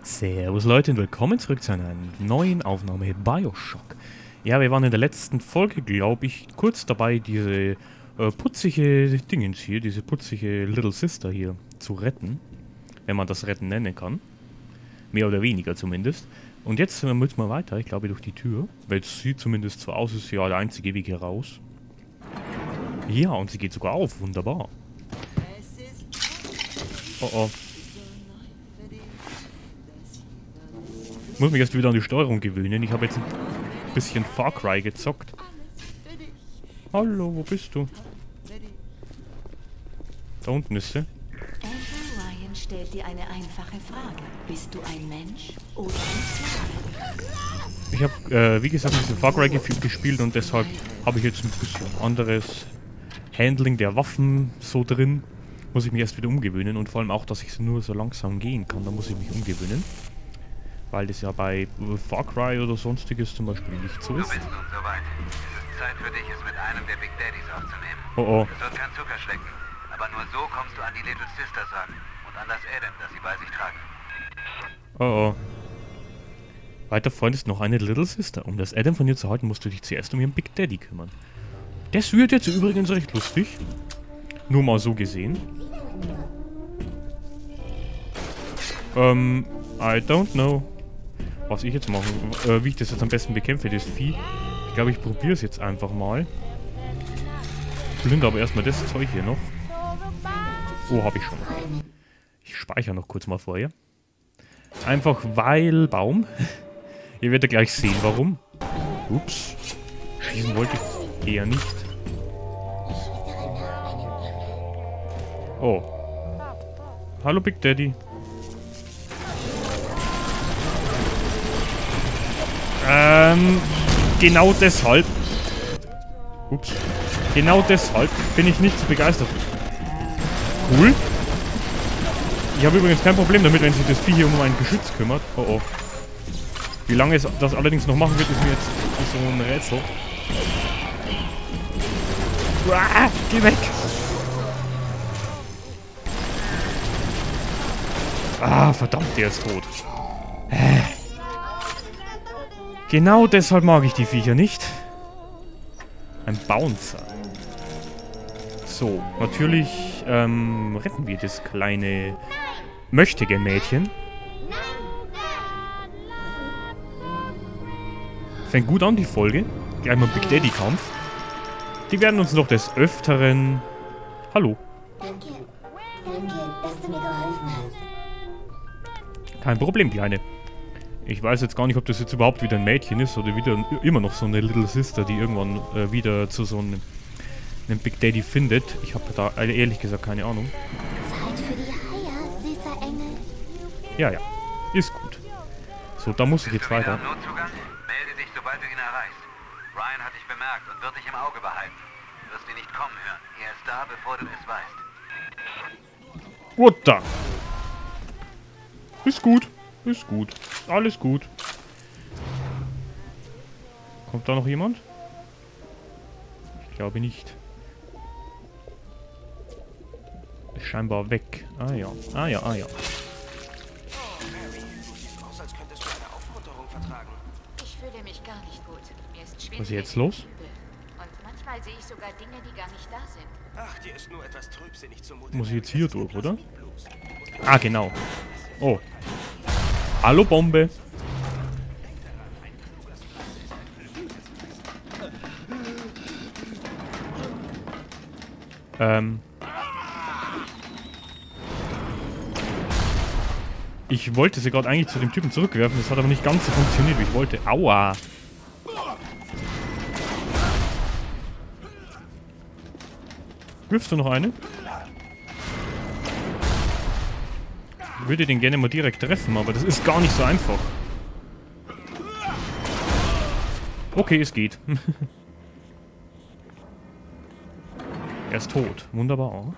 Servus Leute und willkommen zurück zu einer neuen Aufnahme BioShock. Ja, wir waren in der letzten Folge, glaube ich, kurz dabei, diese putzige Dingens hier, diese putzige Little Sister hier zu retten. Wenn man das retten nennen kann. Mehr oder weniger zumindest. Und jetzt müssen wir weiter, ich glaube durch die Tür. Weil es sieht zumindest so aus, ist ja der einzige Weg hier raus. Ja, und sie geht sogar auf, wunderbar. Oh oh. Ich muss mich erst wieder an die Steuerung gewöhnen. Ich habe jetzt ein bisschen Far Cry gezockt. Hallo, wo bist du? Da unten ist sie. Andrew Ryan stellt dir eine einfache Frage. Bist du ein Mensch oder ein Sklave? Ich habe, wie gesagt, ein bisschen Far Cry gespielt und deshalb habe ich jetzt ein bisschen anderes Handling der Waffen so drin. Muss ich mich erst wieder umgewöhnen und vor allem auch, dass ich nur so langsam gehen kann. Da muss ich mich umgewöhnen. Weil das ja bei Far Cry oder sonstiges zum Beispiel nicht so ist. Du bist nun soweit. Es ist Zeit für dich, es mit einem der Big Daddies aufzunehmen. Oh oh. Es wird kein Zucker schlecken, aber nur so kommst du an die Little Sisters ran und an das Adam, das sie bei sich tragen. Oh oh. Weiter Freund ist noch eine Little Sister. Um das Adam von ihr zu halten, musst du dich zuerst um ihren Big Daddy kümmern. Das wird jetzt übrigens recht lustig. Nur mal so gesehen. I don't know. Was ich jetzt mache, wie ich das jetzt am besten bekämpfe, das Vieh. Ich glaube, ich probiere es jetzt einfach mal. Plünder aber erstmal das Zeug hier noch. Oh, habe ich schon. Ich speichere noch kurz mal vorher. Einfach weil Baum. Ihr werdet gleich sehen, warum. Ups. Schießen wollte ich eher nicht. Oh. Hallo Big Daddy. Genau deshalb. Ups. Genau deshalb bin ich nicht so begeistert. Cool. Ich habe übrigens kein Problem damit, wenn sich das Vieh hier um ein Geschütz kümmert. Oh oh. Wie lange es das allerdings noch machen wird, ist mir jetzt so ein Rätsel. Uah, geh weg! Ah, verdammt, der ist tot. Genau deshalb mag ich die Viecher nicht. Ein Bouncer. So, natürlich retten wir das kleine Möchtegern-Mädchen. Fängt gut an, die Folge. Gleich mal Big Daddy-Kampf. Die werden uns noch des Öfteren... Hallo. Danke. Danke, dass du mir geholfen hast. Kein Problem, Kleine. Ich weiß jetzt gar nicht, ob das jetzt überhaupt wieder ein Mädchen ist oder wieder immer noch so eine Little Sister, die irgendwann wieder zu so einem Big Daddy findet. Ich habe da ehrlich gesagt keine Ahnung. Zeit für die Haie, süßer Engel. Ja, ja. Ist gut. So, da muss ich jetzt weiter. Am Notzugang? Melde dich, sobald du ihn erreichst. Ryan hat dich bemerkt und wird dich im Auge behalten. Du wirst ihn nicht kommen hören. Er ist da, bevor du es weißt. What the? Ist gut. Ist gut. Alles gut. Kommt da noch jemand? Ich glaube nicht. Ist scheinbar weg. Ah ja. Ah ja, ah ja. Ich fühle mich gar nicht gut. Mir ist schwindelig. Was ist jetzt los? Und manchmal sehe ich sogar Dinge, die gar nicht da sind. Ach, dir ist nur etwas trübsinnig zumute. Muss ich jetzt hier durch, oder? Ah, genau. Oh. Hallo, Bombe. Ich wollte sie gerade eigentlich zu dem Typen zurückwerfen, das hat aber nicht ganz so funktioniert, wie ich wollte. Aua. Wirfst du noch eine? Ich würde den gerne mal direkt treffen, aber das ist gar nicht so einfach. Okay, es geht. Er ist tot. Wunderbar.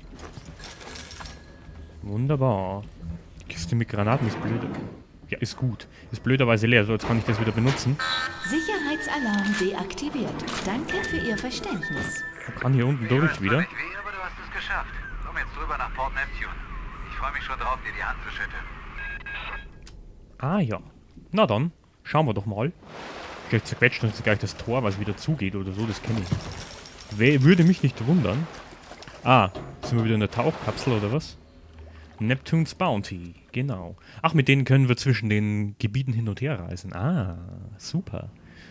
Wunderbar. Die Kiste mit Granaten ist blöd. Ja, ist gut. Ist blöderweise leer, so jetzt kann ich das wieder benutzen. Sicherheitsalarm deaktiviert. Danke für Ihr Verständnis. Man kann hier unten durch wieder. Nicht weh, aber du hast es geschafft. Komm jetzt rüber nach Port Neptune. Ich freue mich schon drauf, dir die Hand zu schütteln. Ah ja. Na dann, schauen wir doch mal. Vielleicht zerquetscht uns gleich das Tor, weil es wieder zugeht oder so, das kenne ich nicht. Würde mich nicht wundern. Ah, sind wir wieder in der Tauchkapsel oder was? Neptune's Bounty, genau. Ach, mit denen können wir zwischen den Gebieten hin und her reisen. Ah, super.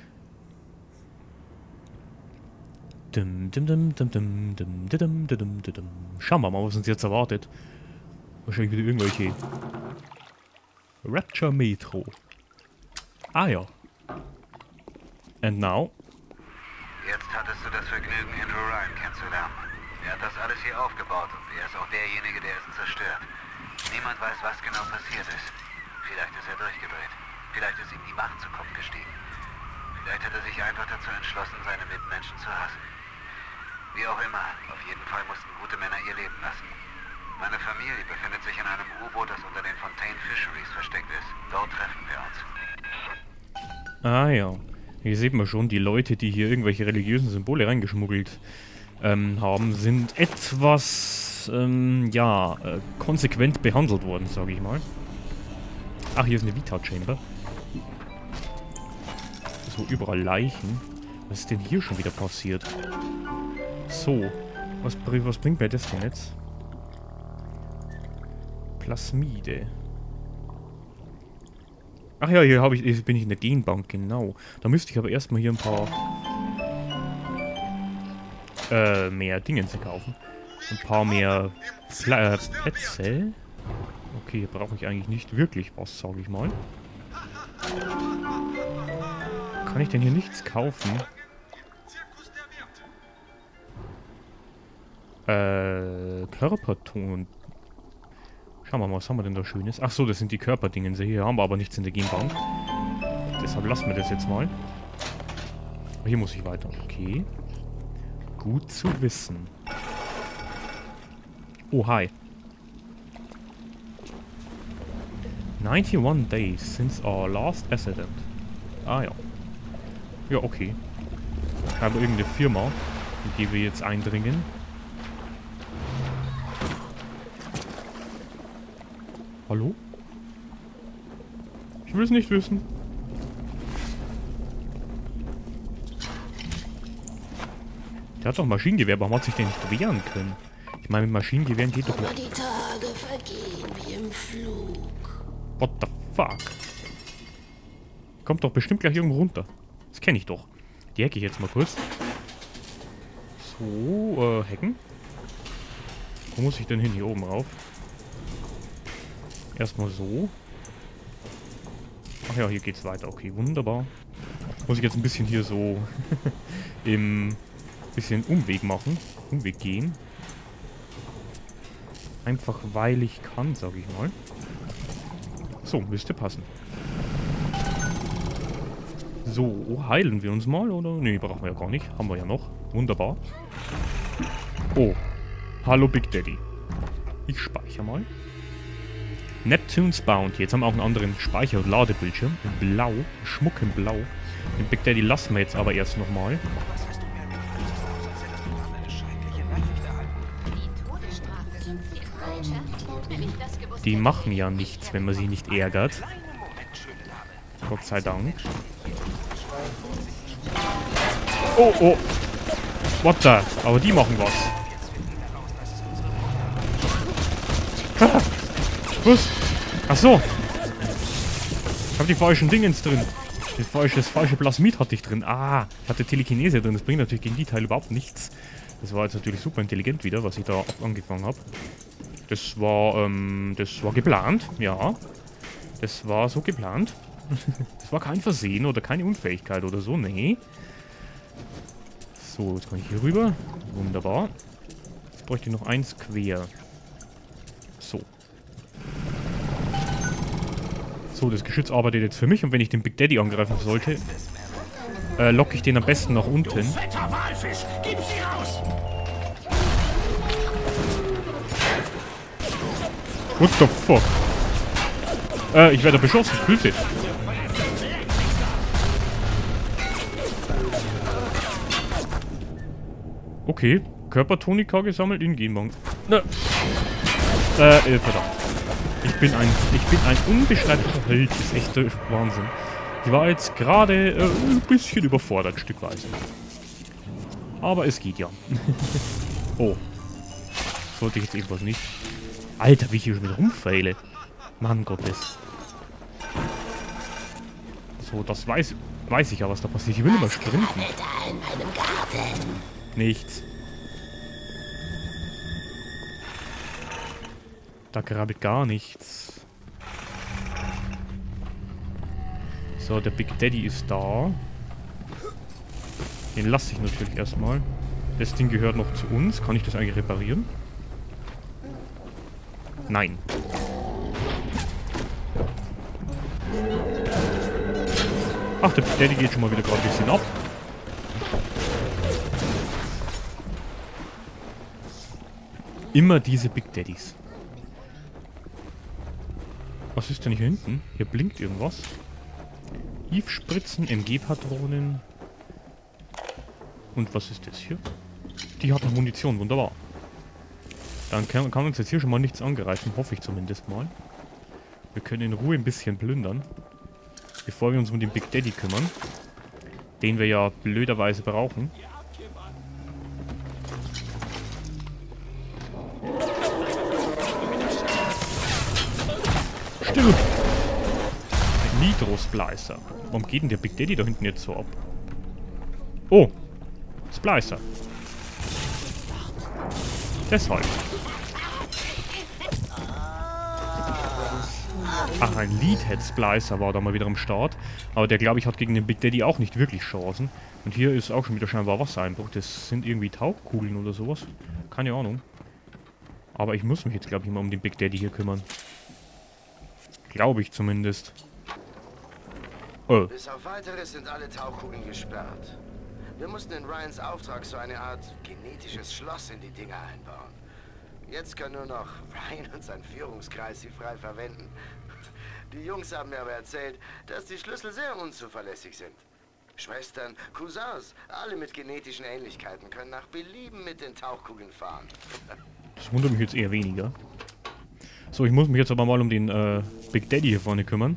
Schauen wir mal, was uns jetzt erwartet. Wahrscheinlich wieder irgendwelche Rapture Metro. Ah ja. And now? Jetzt hattest du das Vergnügen, Andrew Ryan kennenzulernen. Er hat das alles hier aufgebaut und er ist auch derjenige, der es zerstört. Niemand weiß, was genau passiert ist. Vielleicht ist er durchgedreht. Vielleicht ist ihm die Macht zu Kopf gestiegen. Vielleicht hat er sich einfach dazu entschlossen, seine Mitmenschen zu hassen. Wie auch immer, auf jeden Fall mussten gute Männer ihr Leben lassen. Meine Familie befindet sich in einem U-Boot, das unter den Fontaine Fisheries versteckt ist. Dort treffen wir uns. Ah ja. Hier sieht man schon, die Leute, die hier irgendwelche religiösen Symbole reingeschmuggelt haben, sind etwas, konsequent behandelt worden, sage ich mal. Ach, hier ist eine Vita-Chamber. So, überall Leichen. Was ist denn hier schon wieder passiert? So, was bringt mir das denn jetzt? Plasmide. Ach ja, hier bin ich in der Genbank, genau. Da müsste ich aber erstmal hier ein paar mehr Dingens kaufen. Ein paar mehr Plätze. Okay, hier brauche ich eigentlich nicht wirklich was, sage ich mal. Kann ich denn hier nichts kaufen? Körperton. Schauen wir mal, was haben wir denn da Schönes? Ach so, das sind die Körperdingen. Hier haben wir aber nichts in der Genbank. Deshalb lassen wir das jetzt mal. Hier muss ich weiter. Okay. Gut zu wissen. Oh, hi. 91 days since our last accident. Ah ja. Ja, okay. Ich habe irgendeine Firma, in die wir jetzt eindringen. Hallo? Ich will es nicht wissen. Der hat doch Maschinengewehr, warum hat sich der nicht wehren können? Ich meine, mit Maschinengewehren geht doch nicht. Die Tage vergehen wie im Flug. What the fuck? Kommt doch bestimmt gleich irgendwo runter. Das kenne ich doch. Die hacke ich jetzt mal kurz. So, hacken. Wo muss ich denn hin? Hier oben rauf. Erstmal so. Ach ja, hier geht's weiter. Okay, wunderbar. Muss ich jetzt ein bisschen hier so im bisschen Umweg machen. Umweg gehen. Einfach weil ich kann, sage ich mal. So, müsste passen. So, heilen wir uns mal, oder? Nee, brauchen wir ja gar nicht. Haben wir ja noch. Wunderbar. Oh. Hallo Big Daddy. Ich speichere mal. Neptune's Bounty. Jetzt haben wir auch einen anderen Speicher- und Ladebildschirm. In Blau. Schmuck in Blau. Den Big Daddy lassen wir jetzt aber erst nochmal. Was hast du mir gesagt? Du siehst aus, als hättest du gerade eine schreckliche Nachricht erhalten. Die machen ja nichts, wenn man sie nicht ärgert. Gott sei Dank. Oh, oh. What the? Aber die machen was. Ah, was? Ach so. Ich hab die falschen Dingens drin. Das falsche Plasmid hatte ich drin. Ah, ich hatte Telekinese drin. Das bringt natürlich gegen die Teile überhaupt nichts. Das war jetzt natürlich super intelligent wieder, was ich da angefangen habe. Das war geplant, ja. Das war so geplant. Das war kein Versehen oder keine Unfähigkeit oder so, nee. So, jetzt kann ich hier rüber. Wunderbar. Jetzt bräuchte ich noch eins quer. So. So, das Geschütz arbeitet jetzt für mich und wenn ich den Big Daddy angreifen sollte, locke ich den am besten nach unten. Fetter Walfisch, gib sie raus! What the fuck? Ich werde beschossen. Hilfe. Okay. Körpertonika gesammelt in Genbank. Ne. Verdammt. Ich bin ein unbeschreiblicher Held. Das ist echt Wahnsinn. Ich war jetzt gerade ein bisschen überfordert, stückweise. Aber es geht ja. Oh. Sollte ich jetzt irgendwas nicht. Alter, wie ich hier schon wieder rumfeile. Mann Gottes. So, das weiß ich ja, was da passiert. Ich will immer sprinten. Da in meinem Garten. Nichts. Da gerade gar nichts. So, der Big Daddy ist da. Den lasse ich natürlich erstmal. Das Ding gehört noch zu uns. Kann ich das eigentlich reparieren? Nein. Ach, der Big Daddy geht schon mal wieder gerade ein bisschen ab. Immer diese Big Daddies. Was ist denn hier hinten? Hier blinkt irgendwas. Eve-Spritzen, MG-Patronen. Und was ist das hier? Die hat noch Munition, wunderbar. Dann kann uns jetzt hier schon mal nichts angreifen, hoffe ich zumindest mal. Wir können in Ruhe ein bisschen plündern. Bevor wir uns um den Big Daddy kümmern. Den wir ja blöderweise brauchen. Stirb! Nitro-Splicer. Warum geht denn der Big Daddy da hinten jetzt so ab? Oh! Splicer. Deshalb. Ach, ein Leadhead-Splicer war da mal wieder am Start. Aber der, glaube ich, hat gegen den Big Daddy auch nicht wirklich Chancen. Und hier ist auch schon wieder scheinbar Wassereinbruch. Das sind irgendwie Tauchkugeln oder sowas. Keine Ahnung. Aber ich muss mich jetzt, glaube ich, mal um den Big Daddy hier kümmern. Glaube ich zumindest. Oh. Bis auf Weiteres sind alle Tauchkugeln gesperrt. Wir mussten in Ryans Auftrag so eine Art genetisches Schloss in die Dinger einbauen. Jetzt können nur noch Ryan und sein Führungskreis sie frei verwenden. Die Jungs haben mir aber erzählt, dass die Schlüssel sehr unzuverlässig sind. Schwestern, Cousins, alle mit genetischen Ähnlichkeiten können nach Belieben mit den Tauchkugeln fahren. Das wundert mich jetzt eher weniger. So, ich muss mich jetzt aber mal um den Big Daddy hier vorne kümmern.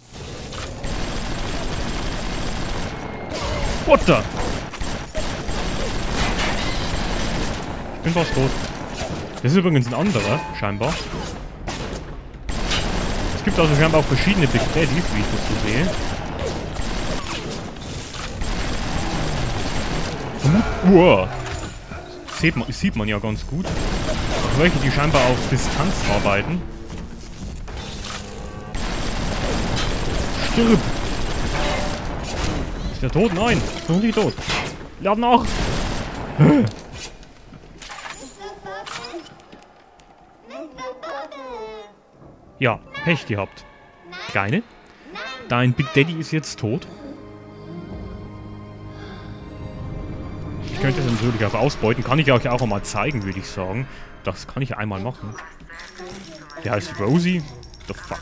What the? Ich bin fast tot. Das ist übrigens ein anderer, scheinbar. Es gibt also scheinbar auch verschiedene Big Daddies, wie ich das so sehe. Wow. Sieht man ja ganz gut. Auch welche, die scheinbar auf Distanz arbeiten. Stirb! Ist der tot? Nein! Ist noch nicht tot. Lad nach! Ja, Pech gehabt. Kleine. Dein Big Daddy ist jetzt tot. Ich könnte es natürlich auch ausbeuten. Kann ich euch auch mal zeigen, würde ich sagen. Das kann ich einmal machen. Der heißt Rosie. The fuck.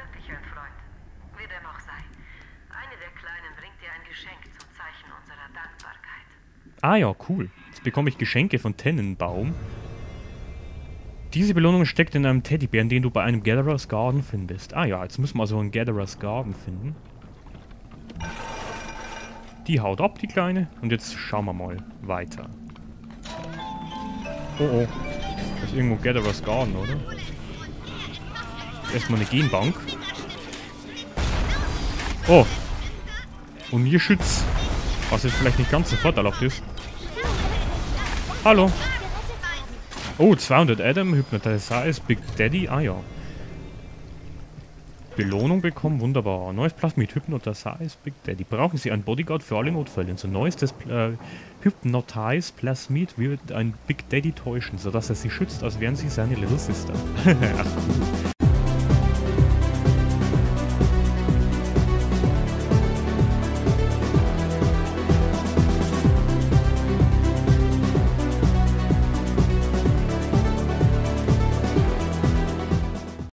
Ah ja, cool. Jetzt bekomme ich Geschenke von Tennenbaum. Diese Belohnung steckt in einem Teddybären, den du bei einem Gatherer's Garden findest. Ah ja, jetzt müssen wir also einen Gatherer's Garden finden. Die haut ab, die Kleine. Und jetzt schauen wir mal weiter. Oh oh. Das ist irgendwo Gatherer's Garden, oder? Erstmal eine Genbank. Oh. Und ihr Schütz. Was jetzt vielleicht nicht ganz so vorteilhaft ist. Hallo. Oh, 200 Adam, Hypnotize, Big Daddy. Ah ja. Belohnung bekommen, wunderbar. Neues Plasmid, Hypnotize, Big Daddy. Brauchen Sie einen Bodyguard für alle Notfälle. Unser neuestes Hypnotize Plasmid wird ein Big Daddy täuschen, sodass er Sie schützt, als wären Sie seine Little Sister. Ach cool.